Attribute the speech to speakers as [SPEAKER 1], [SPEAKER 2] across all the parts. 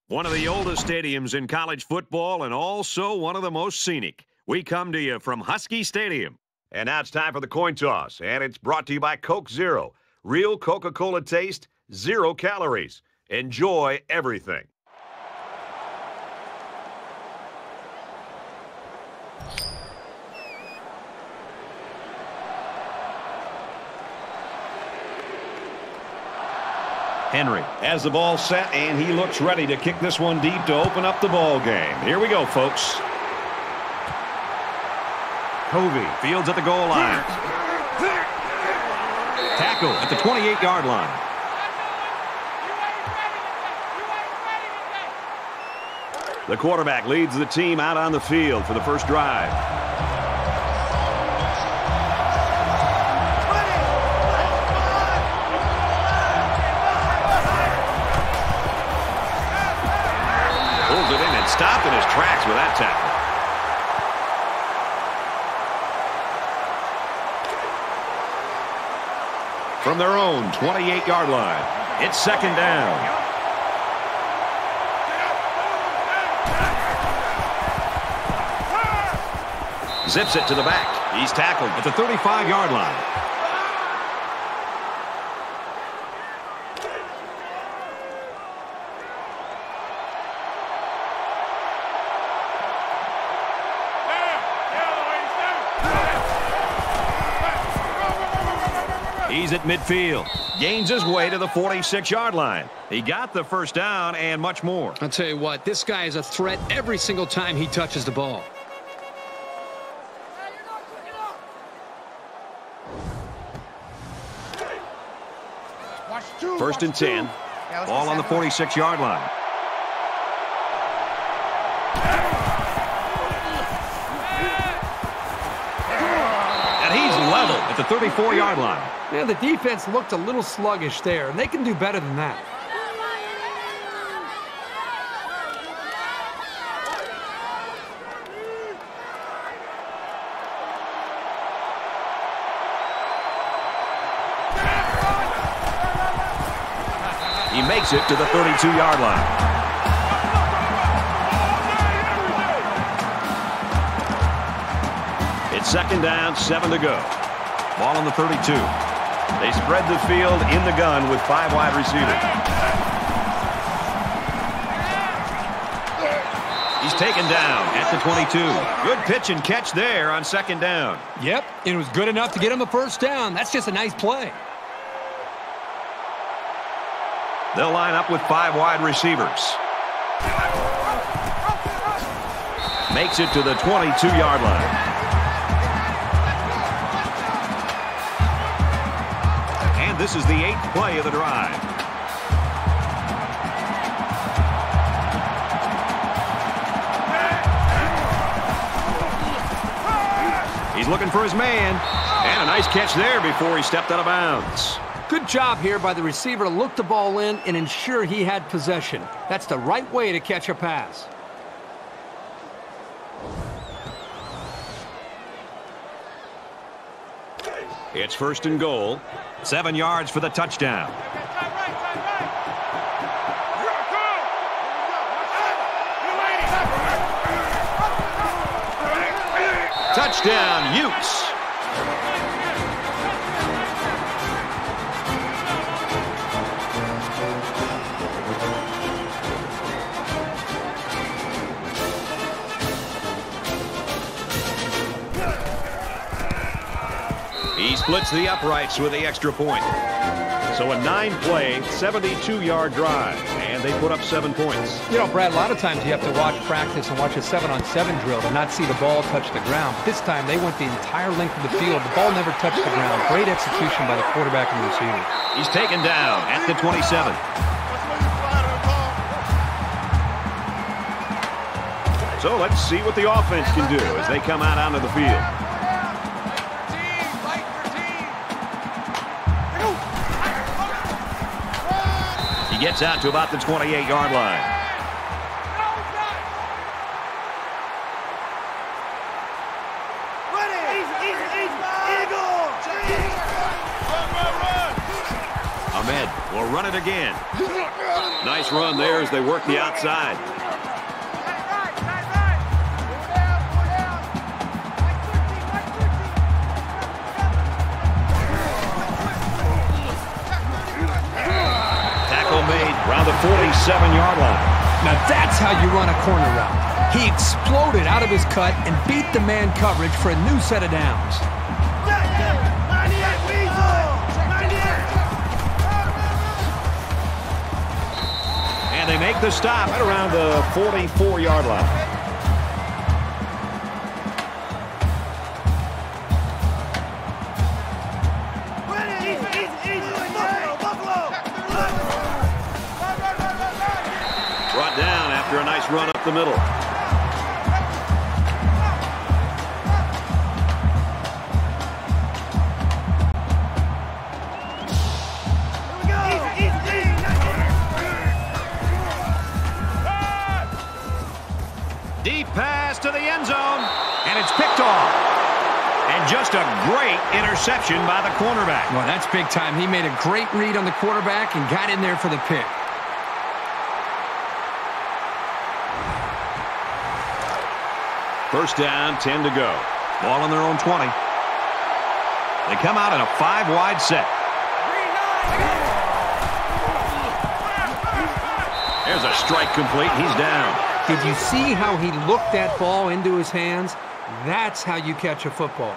[SPEAKER 1] One of the oldest stadiums in college football and also one of the most scenic. We come to you from Husky Stadium. And now it's time for the coin toss, and it's brought to you by Coke Zero. Real Coca-Cola taste, 0 calories. Enjoy everything. Henry has the ball set, and he looks ready to kick this one deep to open up the ball game. Here we go, folks. Covey fields at the goal line. Tackle at the 28-yard line. The quarterback leads the team out on the field for the first drive. Pulls it in and stopped in his tracks with that tackle. From their own 28-yard line, it's second down. Zips it to the back. He's tackled at the 35-yard line. He's at midfield. Gains his way to the 46-yard line. He got the first down and much more.
[SPEAKER 2] I'll tell you what, this guy is a threat every single time he touches the ball.
[SPEAKER 1] First and 10. Ball on the 46-yard line. And he's level at the 34-yard line.
[SPEAKER 2] Yeah, the defense looked a little sluggish there, and they can do better than that.
[SPEAKER 1] He makes it to the 32-yard line. It's second down, 7 to go. Ball on the 32. They spread the field in the gun with 5 wide receivers. He's taken down at the 22. Good pitch and catch there on second down.
[SPEAKER 2] Yep, and it was good enough to get him a first down. That's just a nice play.
[SPEAKER 1] They'll line up with 5 wide receivers. Makes it to the 22-yard line. And this is the 8th play of the drive. He's looking for his man. And a nice catch there before he stepped out of bounds.
[SPEAKER 2] Good job here by the receiver to look the ball in and ensure he had possession. That's the right way to catch a pass.
[SPEAKER 1] It's first and goal. 7 yards for the touchdown. Touchdown, Utes. He splits the uprights with the extra point. So a 9-play, 72-yard drive, and they put up 7 points.
[SPEAKER 2] You know, Brad, a lot of times you have to watch practice and watch a 7-on-7 drill to not see the ball touch the ground. But this time they went the entire length of the field. The ball never touched the ground. Great execution by the quarterback and the receiver.
[SPEAKER 1] He's taken down at the 27. So let's see what the offense can do as they come out onto the field. Gets out to about the 28-yard line. Ahmed will run it again. Nice run there as they work the outside. Tackle made around the 47-yard line.
[SPEAKER 2] Now that's how you run a corner route. He exploded out of his cut and beat the man coverage for a new set of downs.
[SPEAKER 1] And they make the stop right around the 44-yard line. Brought down after a nice run up the middle. Deep pass to the end zone, and it's picked off. And just a great interception by the cornerback.
[SPEAKER 2] Well, that's big time. He made a great read on the quarterback and got in there for the pick.
[SPEAKER 1] First down, 10 to go. Ball on their own 20. They come out in a 5-wide set. There's a strike complete. He's down.
[SPEAKER 2] Did you see how he looked that ball into his hands? That's how you catch a football.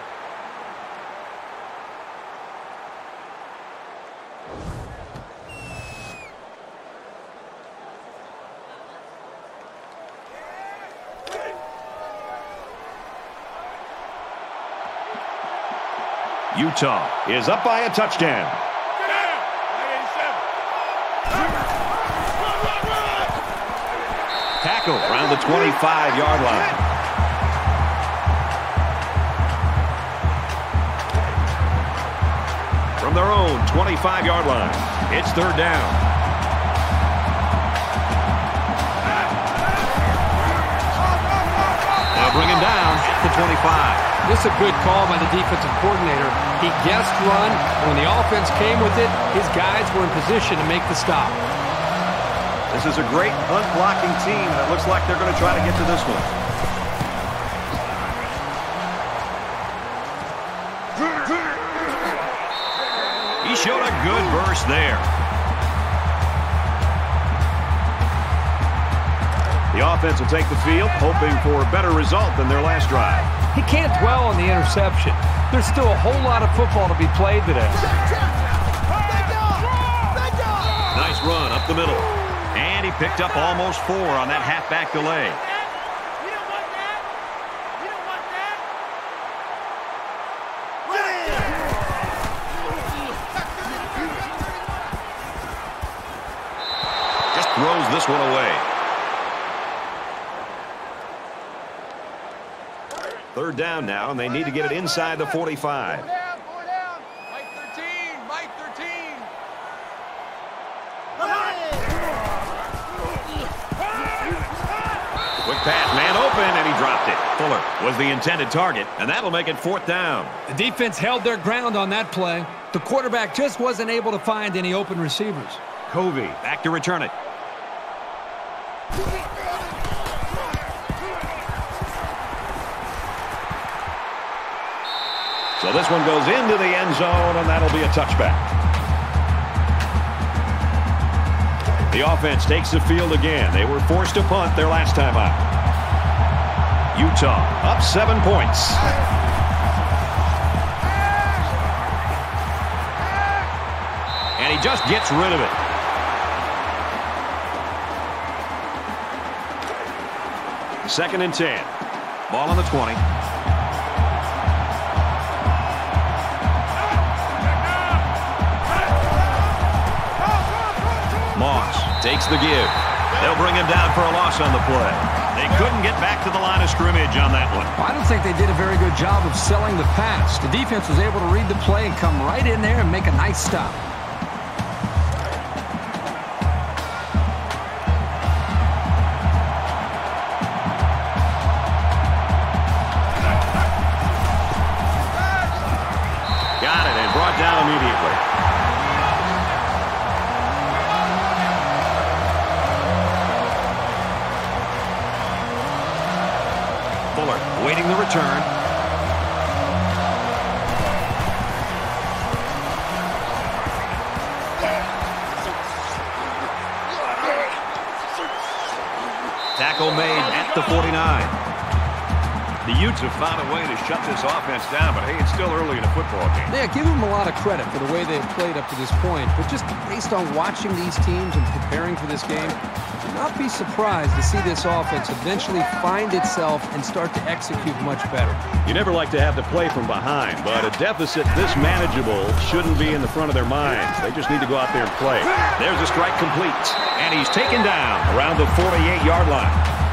[SPEAKER 1] Utah is up by a touchdown. Tackle around the 25-yard line. From their own 25-yard line, it's third down. They'll bring him down at the 25.
[SPEAKER 2] This is a good call by the defensive coordinator. He guessed run, and when the offense came with it, his guys were in position to make the stop.
[SPEAKER 1] This is a great punt-blocking team, and it looks like they're going to try to get to this one. He showed a good burst there. The offense will take the field, hoping for a better result than their last drive.
[SPEAKER 2] He can't dwell on the interception. There's still a whole lot of football to be played today.
[SPEAKER 1] Nice run up the middle. And he picked up almost 4 on that halfback delay. Just throws this one away. Third down now, and they need to get it inside the 45. Quick pass, man open, and he dropped it. Fuller was the intended target, and that'll make it fourth down.
[SPEAKER 2] The defense held their ground on that play. The quarterback just wasn't able to find any open receivers.
[SPEAKER 1] Covey back to return it. So this one goes into the end zone, and that'll be a touchback. The offense takes the field again. They were forced to punt their last time out. Utah up 7 points. And he just gets rid of it. Second and 10. Ball on the 20. Takes the give. They'll bring him down for a loss on the play. They couldn't get back to the line of scrimmage on that one.
[SPEAKER 2] I don't think they did a very good job of selling the pass. The defense was able to read the play and come right in there and make a nice stop.
[SPEAKER 1] Got it and brought down immediately. the return. Tackle made at the 49. The Utes have found a way to shut this offense down, but hey, it's still early in a football game.
[SPEAKER 2] Yeah, give them a lot of credit for the way they've played up to this point, but just based on watching these teams and preparing for this game, do not be surprised to see this offense eventually find itself and start to execute much better.
[SPEAKER 1] You never like to have to play from behind, but a deficit this manageable shouldn't be in the front of their minds. They just need to go out there and play. There's a strike complete, and he's taken down around the 48-yard line.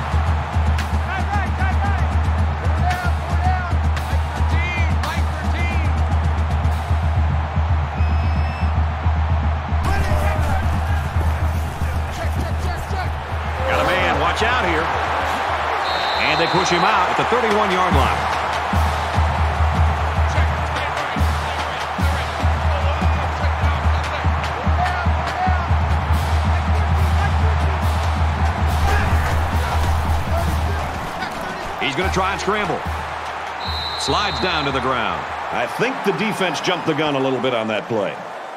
[SPEAKER 1] Out here, and they push him out at the 31-yard line. He's going to try and scramble. Slides down to the ground. I think the defense jumped the gun a little bit on that play.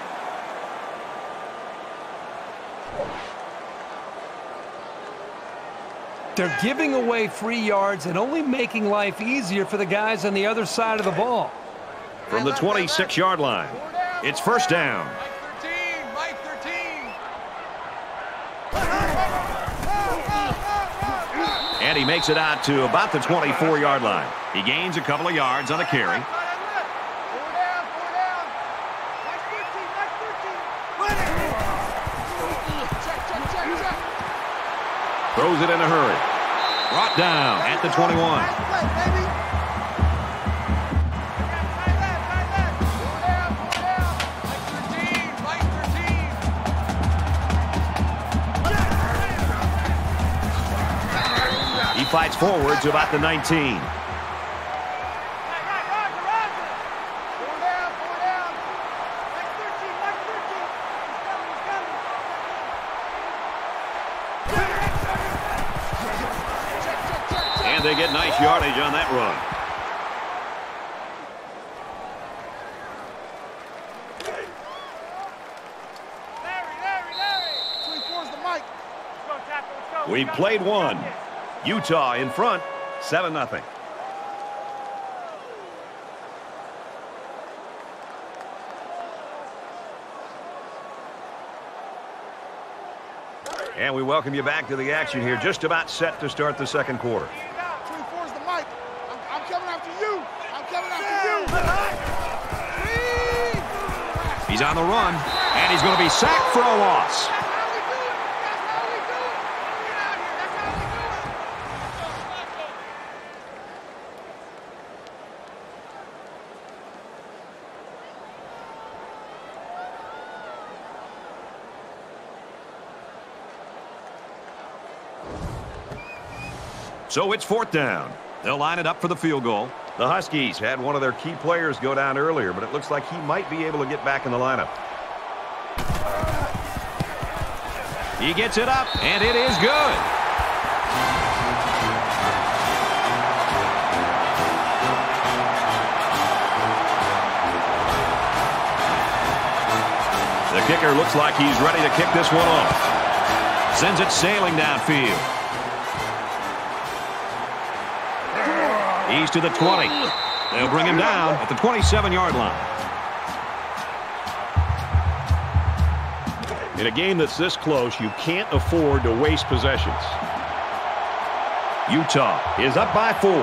[SPEAKER 2] They're giving away free yards and only making life easier for the guys on the other side of the ball.
[SPEAKER 1] From the 26-yard line, it's first down.
[SPEAKER 3] Mike 13.
[SPEAKER 1] And he makes it out to about the 24-yard line. He gains a couple of yards on a carry. Throws it in a hurry. Brought down at the 21. He fights forward to about the 19. They get nice yardage on that run. We played one. Utah in front, 7-0. And we welcome you back to the action here. Just about set to start the second quarter. He's on the run, and he's going to be sacked for a loss. So it's fourth down. They'll line it up for the field goal. The Huskies had one of their key players go down earlier, but it looks like he might be able to get back in the lineup. He gets it up, and it is good. The kicker looks like he's ready to kick this one off. Sends it sailing downfield. He's to the 20. They'll bring him down at the 27-yard line. In a game that's this close, you can't afford to waste possessions. Utah is up by 4.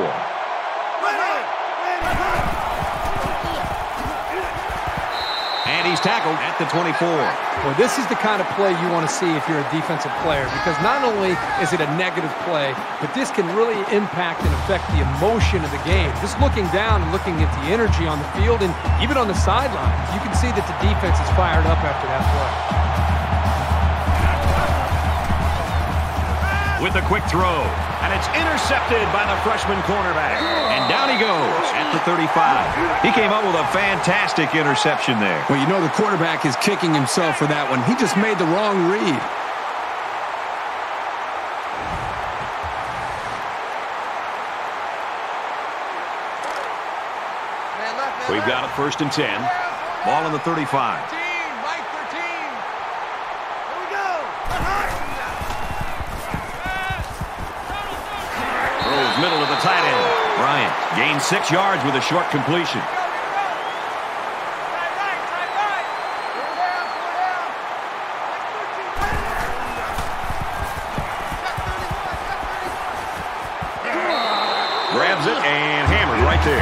[SPEAKER 1] And he's tackled at the 24.
[SPEAKER 2] Well, this is the kind of play you want to see if you're a defensive player, because not only is it a negative play, but this can really impact and affect the emotion of the game. Just looking down and looking at the energy on the field and even on the sidelines, you can see that the defense is fired up after that play.
[SPEAKER 1] With a quick throw, and it's intercepted by the freshman cornerback. And down he goes at the 35. He came up with a fantastic interception there.
[SPEAKER 4] Well, you know the quarterback is kicking himself for that one. He just made the wrong read.
[SPEAKER 1] first and 10. Ball on the 35.
[SPEAKER 3] 13, Mike 13. Here we go.
[SPEAKER 1] Throws middle to the tight end. Bryant gains 6 yards with a short completion. Grabs it and hammered right there.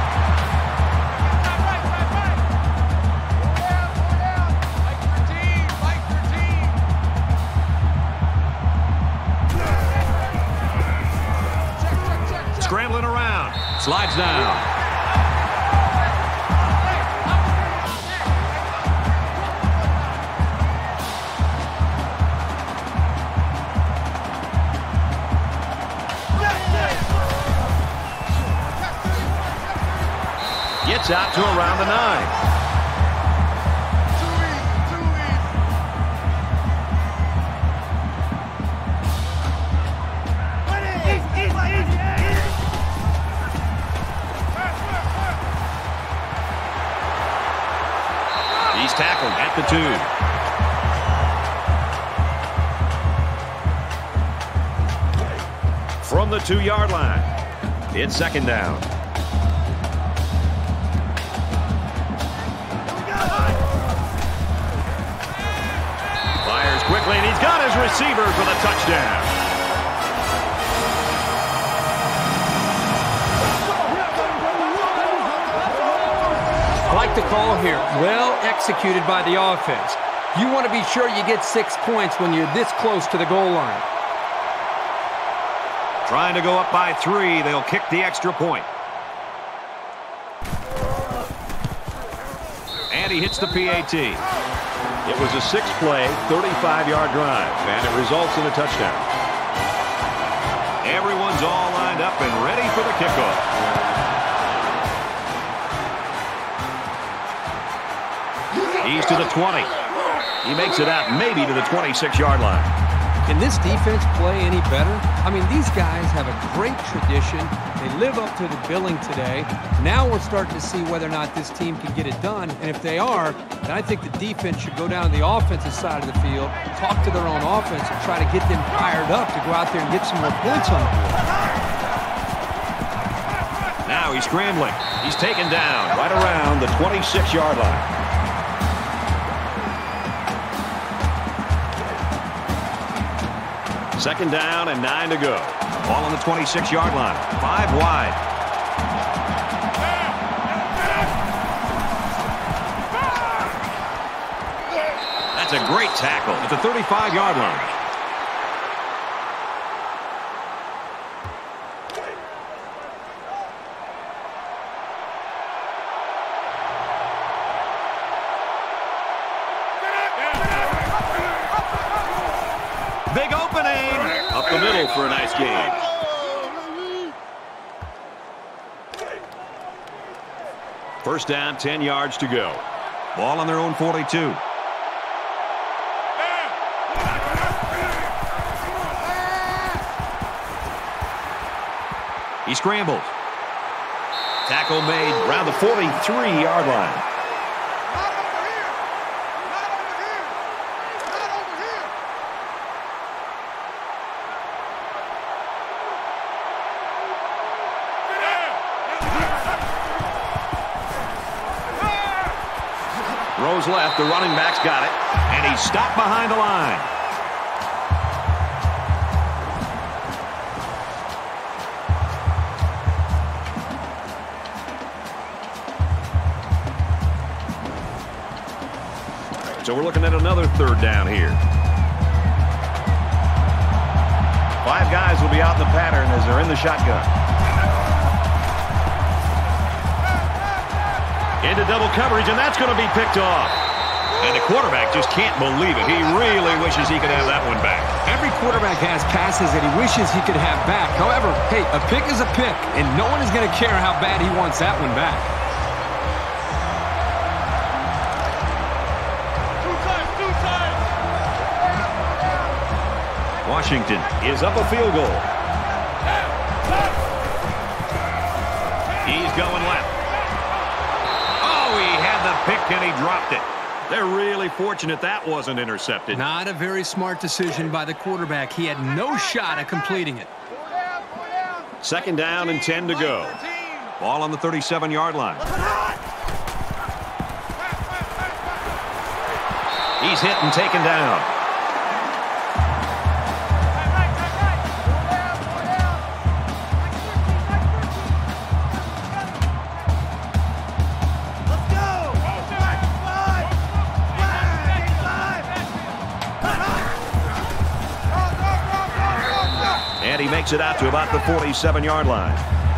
[SPEAKER 3] Mike 13.
[SPEAKER 1] Scrambling around. Slides down. Gets out to around the 9. He's tackled at the 2. From the 2-yard line, it's second down. Fires quickly, and he's got his receiver for the touchdown.
[SPEAKER 2] I like the call here. Well executed by the offense. You want to be sure you get 6 points when you're this close to the goal line.
[SPEAKER 1] Trying to go up by 3. They'll kick the extra point. And he hits the PAT. It was a 6-play, 35-yard drive, and it results in a touchdown. Everyone's all lined up and ready for the kickoff. He's to the 20. He makes it out maybe to the 26-yard line.
[SPEAKER 2] Can this defense play any better? I mean, these guys have a great tradition. They live up to the billing today. Now we're starting to see whether or not this team can get it done. And if they are, then I think the defense should go down to the offensive side of the field, talk to their own offense, and try to get them fired up to go out there and get some more points on the board.
[SPEAKER 1] Now he's scrambling. He's taken down right around the 26-yard line. Second down and 9 to go. Ball on the 26-yard line. 5 wide. That's a great tackle at the 35-yard line. Big opening. Up the middle for a nice gain. First down, 10 yards to go. Ball on their own 42. He scrambles. Tackle made around the 43-yard line. Throws left, the running back's got it, and he's stopped behind the line. So we're looking at another third down here. 5 guys will be out in the pattern as they're in the shotgun. Into double coverage, and that's going to be picked off. And the quarterback just can't believe it. He really wishes he could have that one back.
[SPEAKER 2] Every quarterback has passes that he wishes he could have back. However, hey, a pick is a pick, and no one is going to care how bad he wants that one back.
[SPEAKER 1] Washington is up a field goal. He's going left. Oh, and he dropped it. They're really fortunate that wasn't intercepted.
[SPEAKER 2] Not a very smart decision by the quarterback. He had no shot at completing it.
[SPEAKER 1] 2nd down and 10 to go. Ball on the 37-yard line. He's hit and taken down. And he makes it out to about the 47-yard line.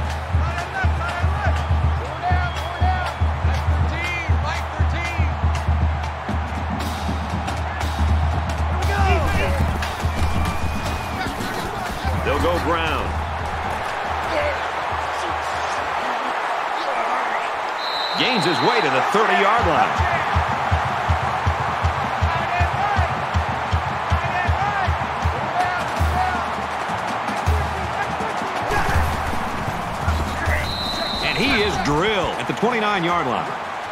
[SPEAKER 1] They'll go Brown. Gains his way to the 30-yard line. He is drilled at the 29-yard line.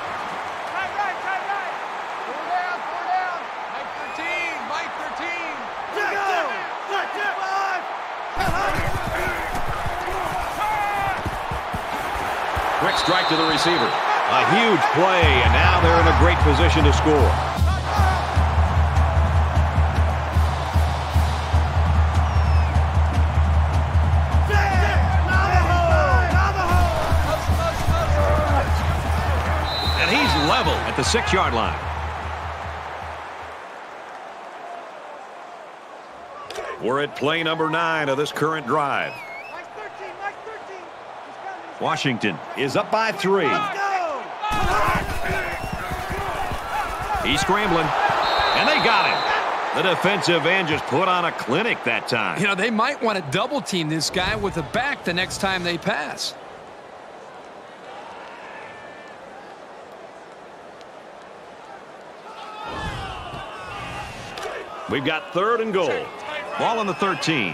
[SPEAKER 1] Quick strike to the receiver. A huge play, and now they're in a great position to score. Level at the 6-yard line. We're at play number 9 of this current drive. Washington is up by 3. He's scrambling, and they got him. The defensive end just put on a clinic that time.
[SPEAKER 2] You know, they might want to double team this guy with a back the next time they pass.
[SPEAKER 1] We've got 3rd and goal. Ball on the 13.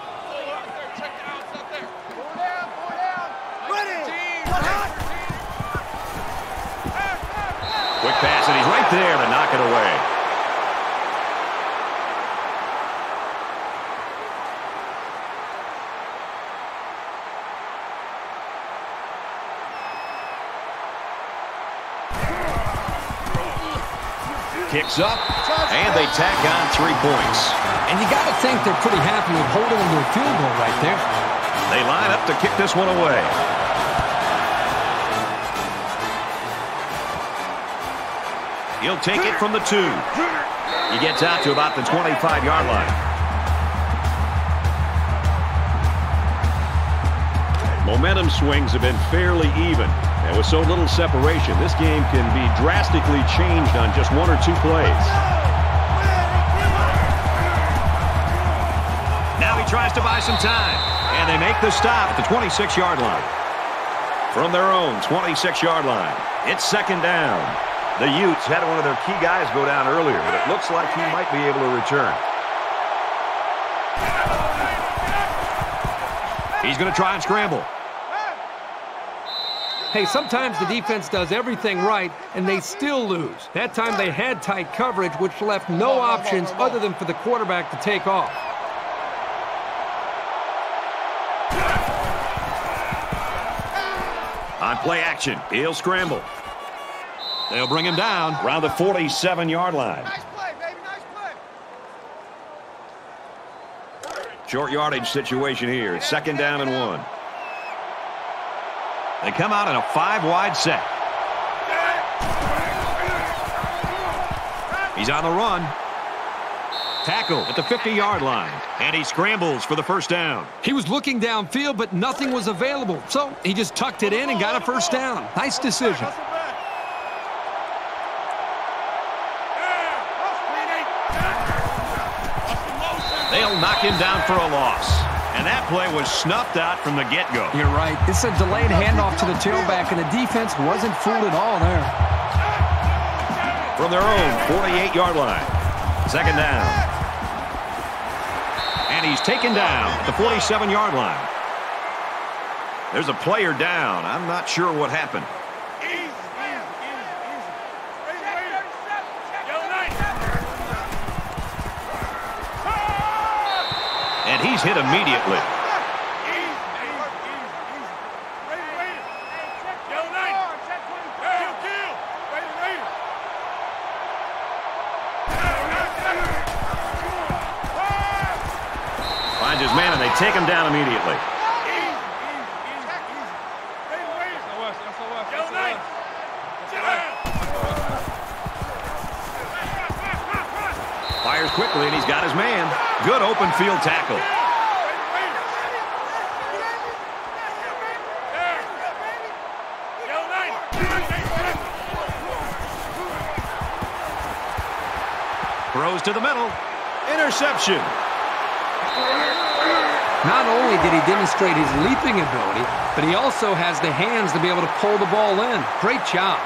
[SPEAKER 1] Quick pass, and he's right there to knock it away. Kicks up, and they tack on 3 points.
[SPEAKER 2] And you got to think they're pretty happy with holding them to a field goal right there.
[SPEAKER 1] They line up to kick this one away. He'll take it from the 2. He gets out to about the 25-yard line. Momentum swings have been fairly even. And with so little separation, this game can be drastically changed on just 1 or 2 plays. Now he tries to buy some time. And they make the stop at the 26-yard line. From their own 26-yard line, it's 2nd down. The Utes had one of their key guys go down earlier, but it looks like he might be able to return. He's going to try and scramble.
[SPEAKER 2] Hey, sometimes the defense does everything right, and they still lose. That time they had tight coverage, which left no options other than for the quarterback to take off.
[SPEAKER 1] On play action, he'll scramble. They'll bring him down around the 47-yard line.
[SPEAKER 3] Nice play, baby, nice play.
[SPEAKER 1] Short yardage situation here. It's 2nd down and 1. They come out in a 5-wide set. He's on the run. Tackle at the 50-yard line. And he scrambles for the 1st down.
[SPEAKER 2] He was looking downfield, but nothing was available. So he just tucked it in and got a 1st down. Nice decision.
[SPEAKER 1] They'll knock him down for a loss. And that play was snuffed out from the get-go.
[SPEAKER 2] You're right. It's a delayed handoff to the tailback, and the defense wasn't fooled at all there.
[SPEAKER 1] From their own 48-yard line. 2nd down. And he's taken down at the 47-yard line. There's a player down. I'm not sure what happened. He's hit immediately. Finds his man, and they take him down immediately. Fires quickly, and he's got his man. Good open field tackle. Throws to the middle. Interception.
[SPEAKER 2] Not only did he demonstrate his leaping ability, but he also has the hands to be able to pull the ball in. Great job.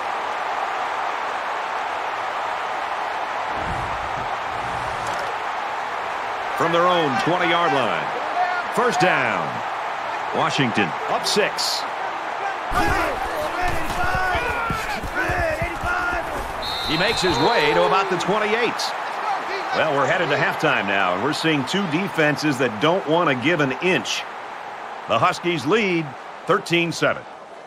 [SPEAKER 1] From their own 20-yard line. First down. Washington up 6. He makes his way to about the 28. Well, we're headed to halftime now, and we're seeing two defenses that don't want to give an inch. The Huskies lead 13-7.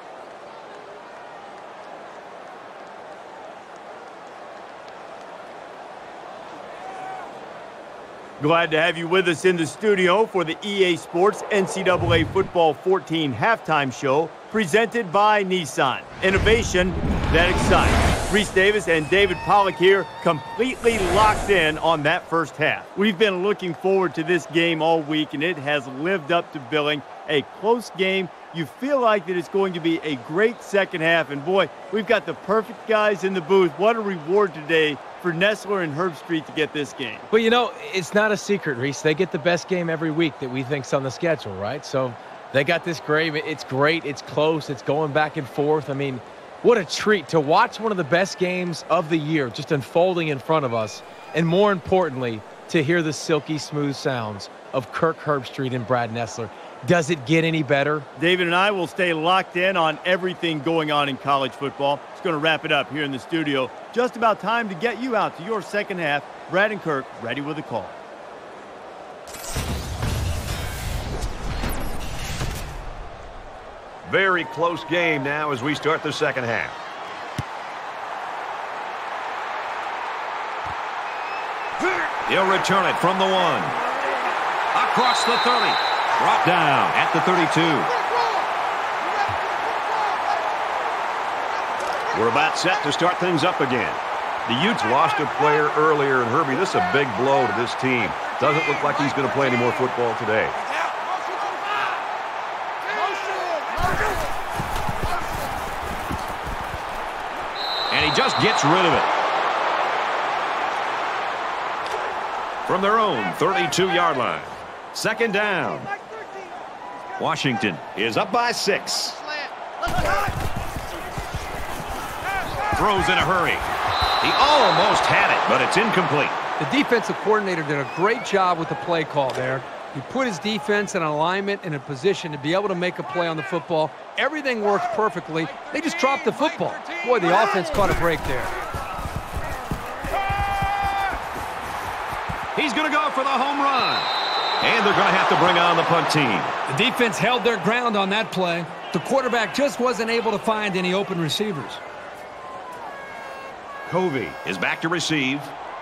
[SPEAKER 5] Glad to have you with us in the studio for the EA Sports NCAA Football 14 halftime show presented by Nissan. Innovation that excites. Reese Davis and David Pollack here, completely locked in on that first half. We've been looking forward to this game all week, and it has lived up to billing. A close game. You feel like that it's going to be a great second half, and boy, we've got the perfect guys in the booth. What a reward today for Nessler and Herbstreit to get this game.
[SPEAKER 6] Well, you know, it's not a secret, Reese. They get the best game every week that we think's on the schedule, right? So they got this great. It's great. It's close. It's going back and forth. I mean, what a treat to watch one of the best games of the year just unfolding in front of us. And more importantly, to hear the silky smooth sounds of Kirk Herbstreit and Brad Nessler. Does it get any better?
[SPEAKER 5] David and I will stay locked in on everything going on in college football. It's going to wrap it up here in the studio. Just about time to get you out to your second half. Brad and Kirk ready with a call.
[SPEAKER 1] Very close game now as we start the second half. He'll return it from the 1. Across the 30. Brought down at the 32. We're about set to start things up again. The Utes lost a player earlier, and Herbie, this is a big blow to this team. Doesn't look like he's going to play any more football today. And he just gets rid of it. From their own 32-yard line. Second down. Washington is up by 6. Throws in a hurry. He almost had it, but it's incomplete.
[SPEAKER 2] The defensive coordinator did a great job with the play call there. He put his defense in alignment and in a position to be able to make a play on the football. Everything worked perfectly. They just dropped the football. Boy, the offense caught a break there.
[SPEAKER 1] He's going to go for the home run. And they're going to have to bring on the punt team.
[SPEAKER 2] The defense held their ground on that play. The quarterback just wasn't able to find any open receivers.
[SPEAKER 1] Covey is back to receive.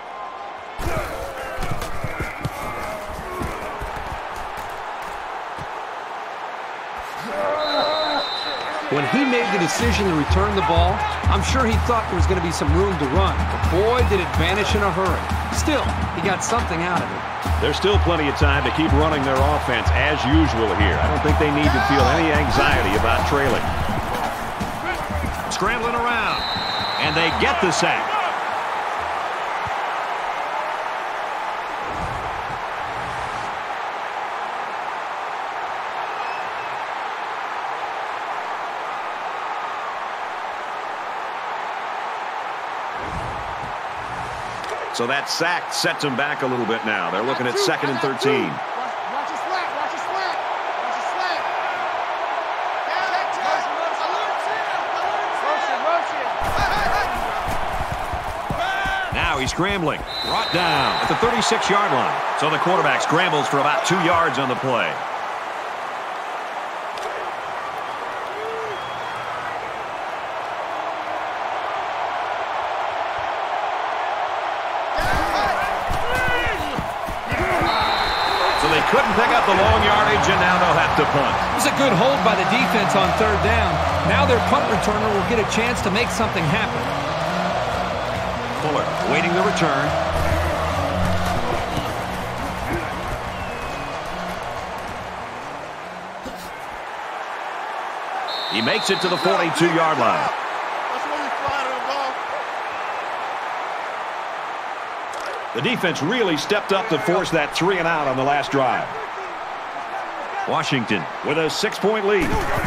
[SPEAKER 2] When he made the decision to return the ball, I'm sure he thought there was going to be some room to run. But boy, did it vanish in a hurry. Still, he got something out of it.
[SPEAKER 1] There's still plenty of time to keep running their offense as usual here. I don't think they need to feel any anxiety about trailing. Scrambling around, and they get the sack. So that sack sets them back a little bit now. They're looking at 2nd and 13.
[SPEAKER 3] Watch his flat. Watch his flat. Watch his flat.
[SPEAKER 1] Now Now he's scrambling. Brought down at the 36-yard line. So the quarterback scrambles for about 2 yards on the play. Couldn't pick up the long yardage, and now they'll have to punt.
[SPEAKER 2] It's a good hold by the defense on third down. Now their punt returner will get a chance to make something happen.
[SPEAKER 1] Fuller waiting the return. He makes it to the 42-yard line. The defense really stepped up to force that 3-and-out on the last drive. Washington with a 6-point lead.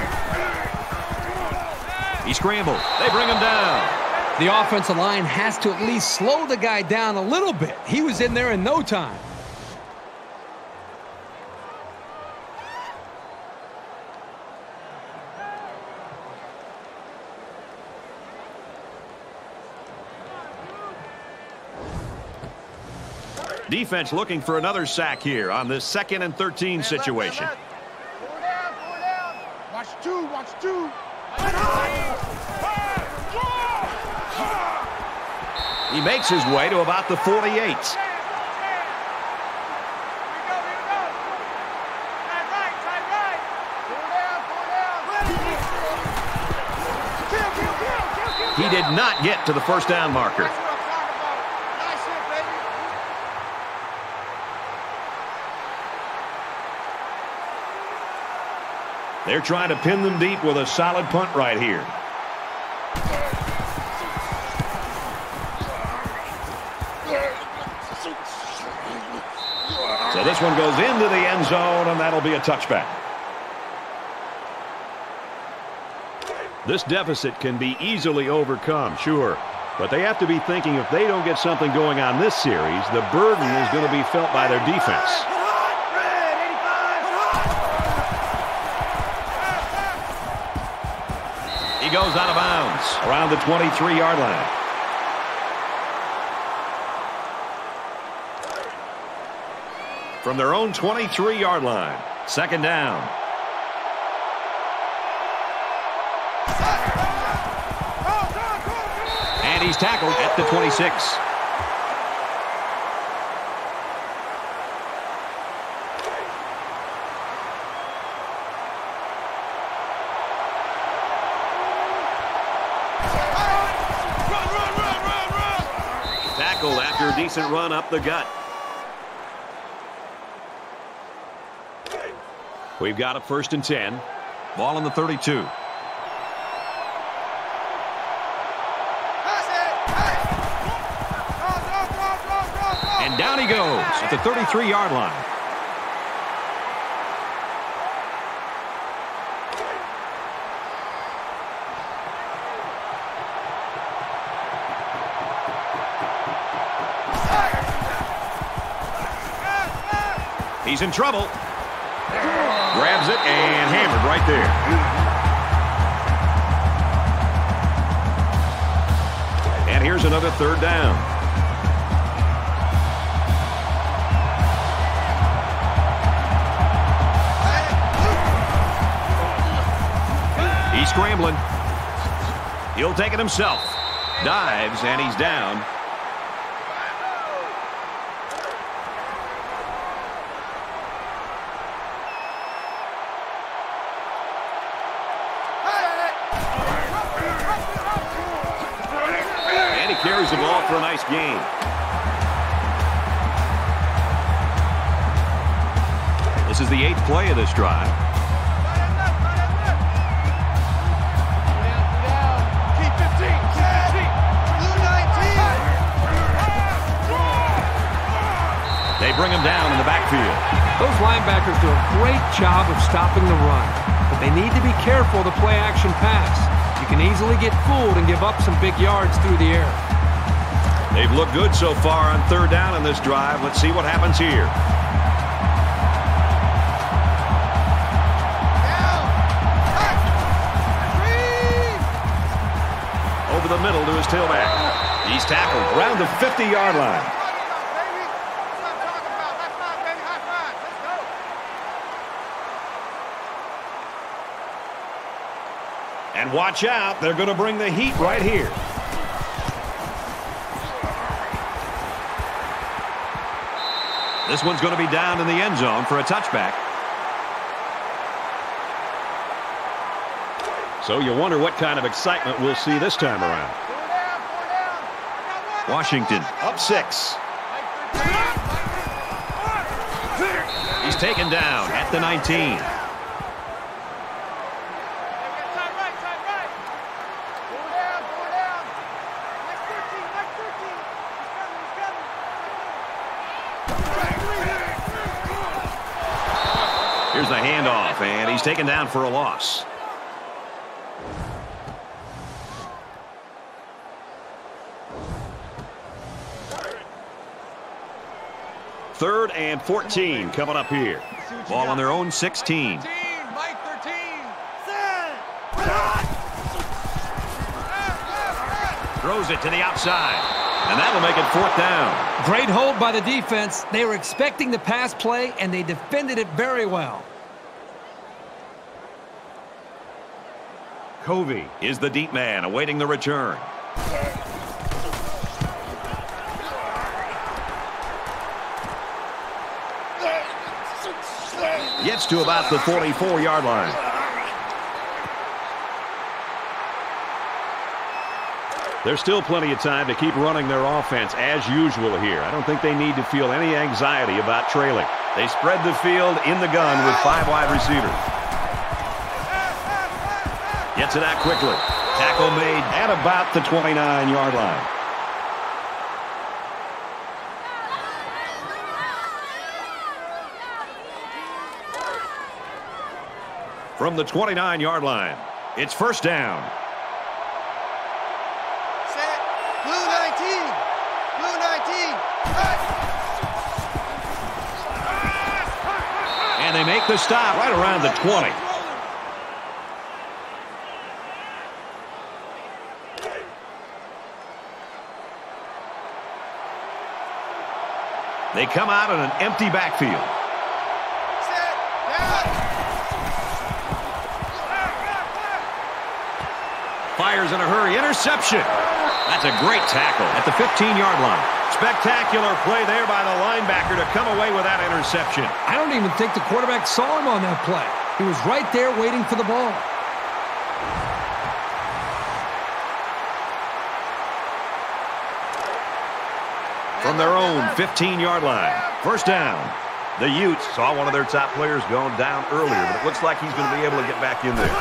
[SPEAKER 1] He scrambled. They bring him down.
[SPEAKER 2] The offensive line has to at least slow the guy down a little bit. He was in there in no time.
[SPEAKER 1] Defense looking for another sack here on this 2nd and 13 situation.
[SPEAKER 3] Four down. Watch two.
[SPEAKER 1] He makes his way to about the 48. He did not get to the first down marker. They're trying to pin them deep with a solid punt right here. So this one goes into the end zone, and that'll be a touchback. This deficit can be easily overcome, sure. But they have to be thinking if they don't get something going on this series, the burden is going to be felt by their defense. He goes out of bounds around the 23-yard line. From their own 23-yard line, 2nd down. And he's tackled at the 26. Tackled after a decent run up the gut. We've got a 1st and 10. Ball on the 32. And down he goes at the 33-yard line. He's in trouble. Grabs it and hammered right there. And here's another 3rd down. He's scrambling. He'll take it himself. Dives, and he's down. Carries the ball for a nice gain. This is the 8th play of this drive.
[SPEAKER 3] Keep 15. Blue 19.
[SPEAKER 1] They bring him down in the backfield.
[SPEAKER 2] Those linebackers do a great job of stopping the run, but they need to be careful of the play-action pass. You can easily get fooled and give up some big yards through the air.
[SPEAKER 1] They've looked good so far on 3rd down in this drive. Let's see what happens here. Over the middle to his tailback. He's tackled around the 50-yard line. And watch out, they're going to bring the heat right here. This one's going to be down in the end zone for a touchback. So you wonder what kind of excitement we'll see this time around. Washington up 6. He's taken down at the 19. Here's the handoff, and he's taken down for a loss. Third and 14 coming up here. Ball on their own 16. Throws it to the outside, and that'll make it 4th down.
[SPEAKER 2] Great hold by the defense. They were expecting the pass play, and they defended it very well.
[SPEAKER 1] Covey is the deep man awaiting the return. Gets to about the 44-yard line. There's still plenty of time to keep running their offense as usual here. I don't think they need to feel any anxiety about trailing. They spread the field in the gun with 5 wide receivers. Gets it out quickly. Tackle made at about the 29-yard line. From the 29-yard line, it's 1st down.
[SPEAKER 3] Set. Blue 19. Blue 19.
[SPEAKER 1] And they make the stop right around the 20. They come out in an empty backfield.
[SPEAKER 3] Set. Down.
[SPEAKER 1] Fires in a hurry. Interception. That's a great tackle at the 15-yard line. Spectacular play there by the linebacker to come away with that interception.
[SPEAKER 2] I don't even think the quarterback saw him on that play. He was right there waiting for the ball.
[SPEAKER 1] From their own 15-yard line. 1st down. The Utes saw one of their top players going down earlier, but it looks like he's going to be able to get back in there.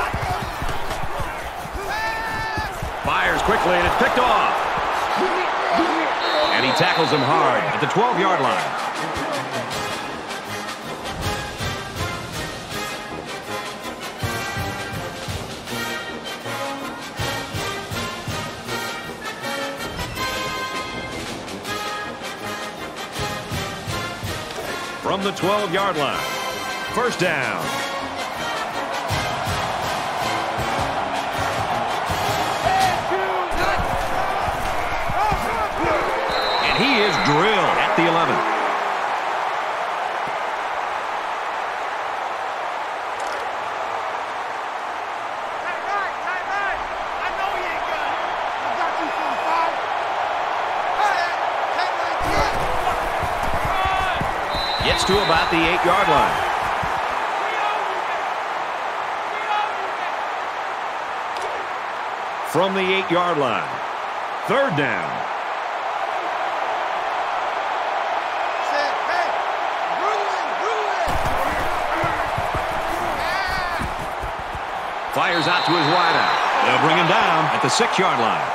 [SPEAKER 1] Fires quickly, and it's picked off. And he tackles him hard at the 12-yard line. From the 12-yard line. 1st down. And he is drilled at the 11.
[SPEAKER 3] I know he ain't got it. I got you 45.
[SPEAKER 1] Gets to about the 8-yard line. From the 8-yard line. 3rd down. Fires out to his wideout. They'll bring him down at the 6-yard line.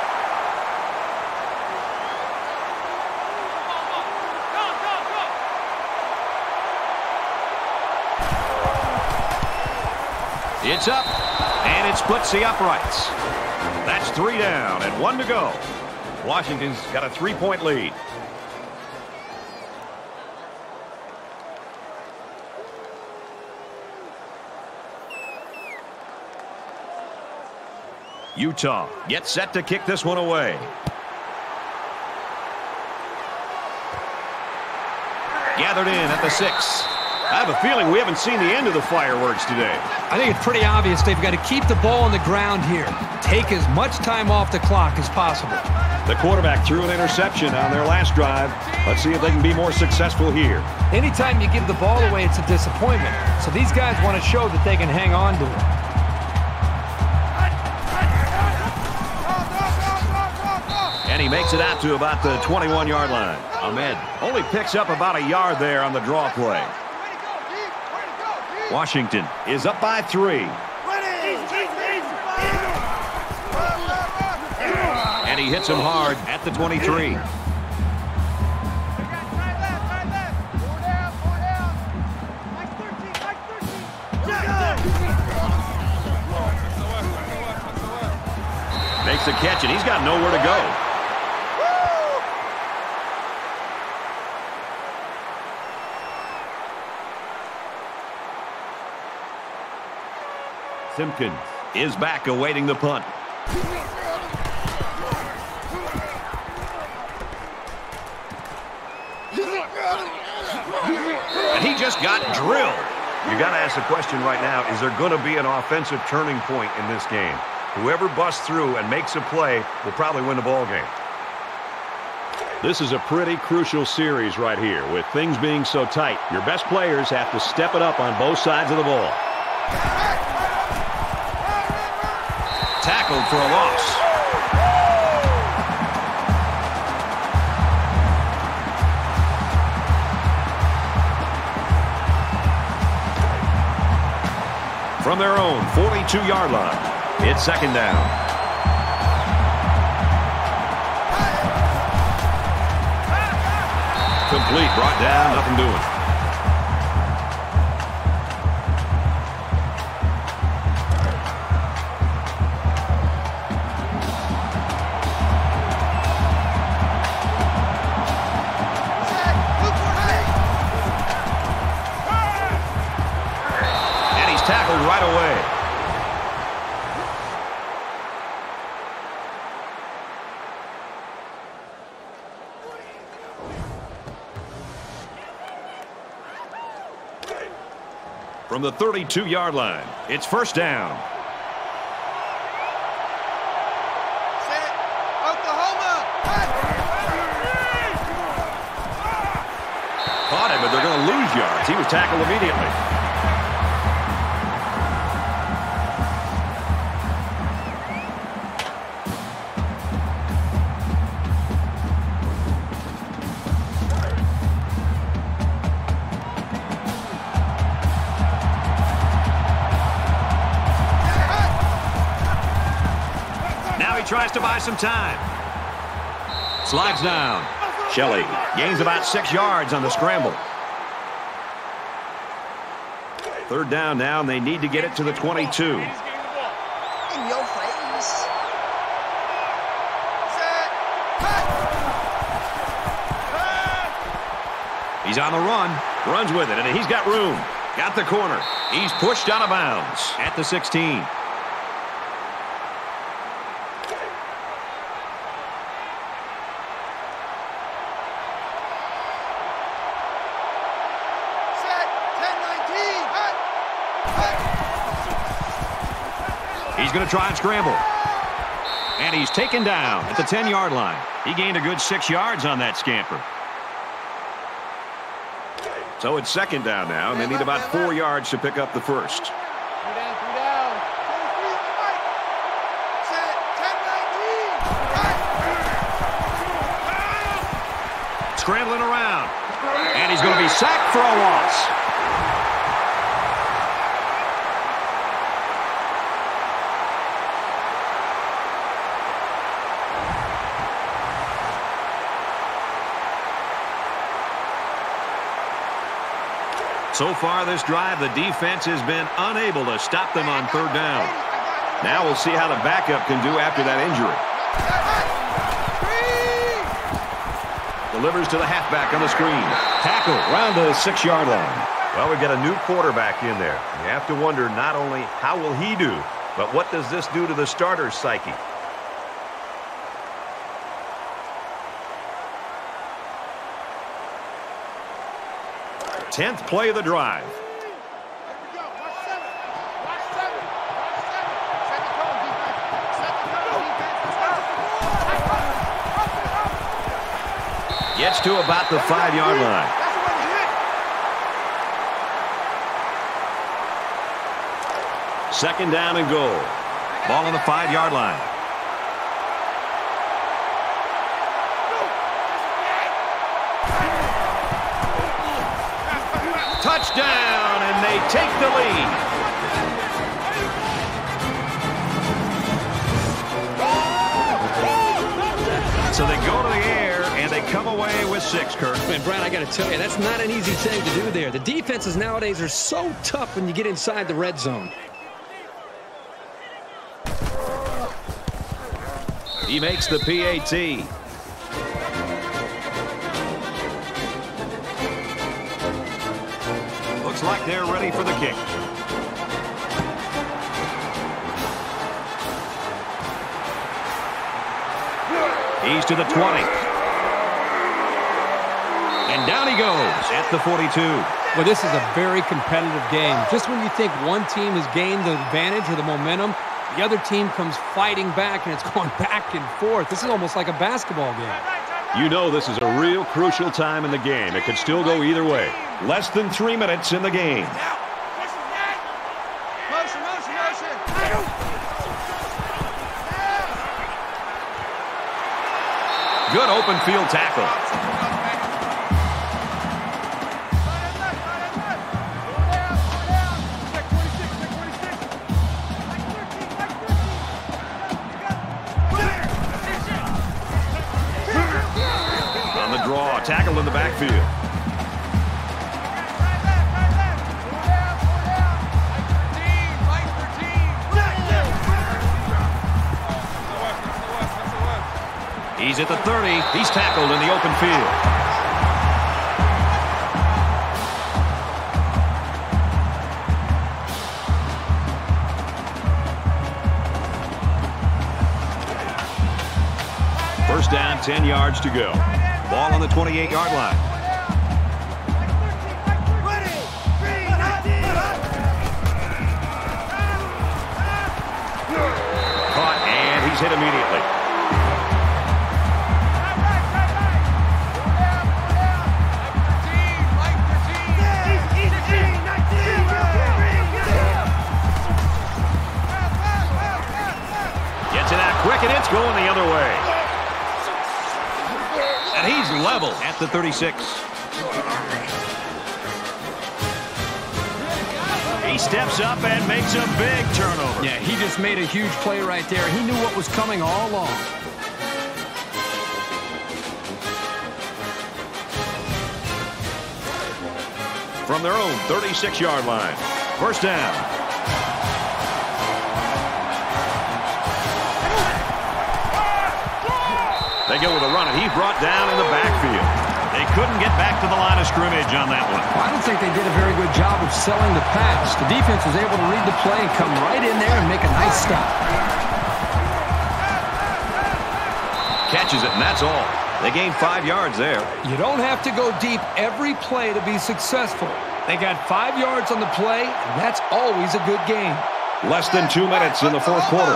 [SPEAKER 1] It's up, and it splits the uprights. That's 3 down and 1 to go. Washington's got a 3-point lead. Utah gets set to kick this one away. Gathered in at the 6.
[SPEAKER 7] I have a feeling we haven't seen the end of the fireworks today.
[SPEAKER 2] I think it's pretty obvious they've got to keep the ball on the ground here. Take as much time off the clock as possible.
[SPEAKER 7] The quarterback threw an interception on their last drive. Let's see if they can be more successful here.
[SPEAKER 2] Anytime you give the ball away, it's a disappointment. So these guys want to show that they can hang on to it.
[SPEAKER 1] And he makes it out to about the 21-yard line. Ahmed only picks up about a yard there on the draw play.
[SPEAKER 7] Washington is up by 3.
[SPEAKER 1] And he hits him hard at the 23. Makes the catch, and he's got nowhere to go.
[SPEAKER 7] Simpkins
[SPEAKER 1] Is back awaiting the punt. And he just got drilled.
[SPEAKER 7] You got to ask the question right now, is there going to be an offensive turning point in this game? Whoever busts through and makes a play will probably win the ball game. This is a pretty crucial series right here with things being so tight. Your best players have to step it up on both sides of the ball.
[SPEAKER 1] Tackled for a loss. From their own 42-yard line, it's second down. Complete, brought down, nothing doing. Tackled right away. From the 32-yard line, it's first down.
[SPEAKER 3] Set. Oklahoma.
[SPEAKER 1] Caught him, but they're going to lose yards. He was tackled immediately. Tries to buy some time. Slides down. Shelley gains about 6 yards on the scramble. Third down now, and they need to get it to the 22.
[SPEAKER 3] In your face. Set.
[SPEAKER 1] He's on the run. Runs with it, and he's got room. Got the corner. He's pushed out of bounds at the 16. He's going to try and scramble. And he's taken down at the 10-yard line. He gained a good 6 yards on that scamper. So it's second down now, and they need about 4 yards to pick up the first.
[SPEAKER 3] Three down. Set. 10-19.
[SPEAKER 1] Scrambling around. And he's going to be sacked for a loss. So far this drive, the defense has been unable to stop them on third down. Now we'll see how the backup can do after that injury. Delivers to the halfback on the screen.
[SPEAKER 7] Tackle around the 6-yard line. Well, we've got a new quarterback in there. You have to wonder not only how will he do, but what does this do to the starter's psyche?
[SPEAKER 1] 10th play of the drive. Gets to about the 5-yard line. Second down and goal. Ball on the 5-yard line. Touchdown, and they take the lead. So they go to the air, and they come away with 6, Kirk.
[SPEAKER 8] And, Brad, I got to tell you, that's not an easy thing to do there. The defenses nowadays are so tough when you get inside the red zone.
[SPEAKER 1] He makes the PAT. Looks like they're ready for the kick. He's to the 20. And down he goes at the 42.
[SPEAKER 2] Well, this is a very competitive game. Just when you think one team has gained the advantage or the momentum, the other team comes fighting back, and it's going back and forth. This is almost like a basketball game.
[SPEAKER 1] You know this is a real crucial time in the game. It could still go either way. Less than 3 minutes in the game. Good open field tackle. Tackled in the backfield. He's at the 30. He's tackled in the open field. First down, 10 yards to go. Ball on the 28-yard line. Caught, and he's hit immediately. Gets it out quick, and it's going the other way. And he's level at the 36. He steps up and makes a big turnover.
[SPEAKER 4] Yeah, he just made a huge play right there. He knew what was coming all along.
[SPEAKER 1] From their own 36-yard line. First down. They go with a run, and he's brought down in the backfield. They couldn't get back to the line of scrimmage on that one.
[SPEAKER 4] I don't think they did a very good job of selling the pass. The defense was able to read the play and come right in there and make a nice stop.
[SPEAKER 1] Catches it, and that's all. They gained 5 yards there.
[SPEAKER 2] You don't have to go deep every play to be successful. They got 5 yards on the play, and that's always a good game.
[SPEAKER 1] Less than 2 minutes in the fourth quarter.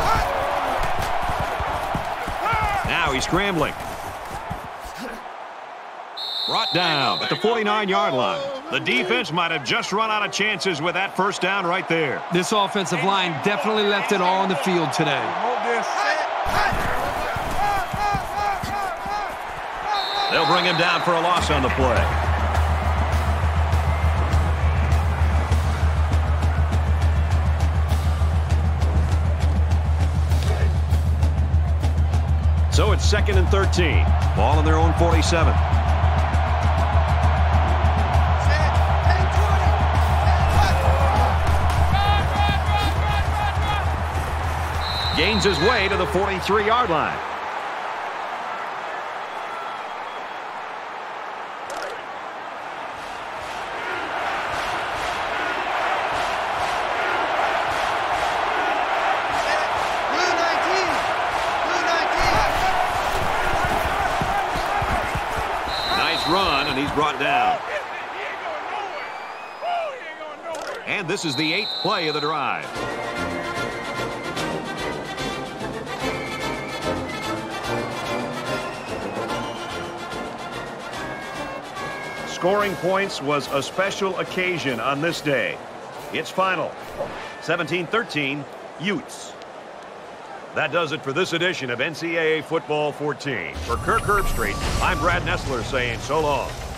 [SPEAKER 1] Now he's scrambling. Brought down at the 49-yard line. The defense might have just run out of chances with that first down right there.
[SPEAKER 2] This offensive line definitely left it all on the field today.
[SPEAKER 1] They'll bring him down for a loss on the play. So it's 2nd and 13. Ball on their own 47. Gains his way to the 43-yard line. Nice run, and he's brought down. And this is the 8th play of the drive. Scoring points was a special occasion on this day. It's final. 17-13, Utes. That does it for this edition of NCAA Football 14. For Kirk Herbstreit, I'm Brad Nessler saying so long.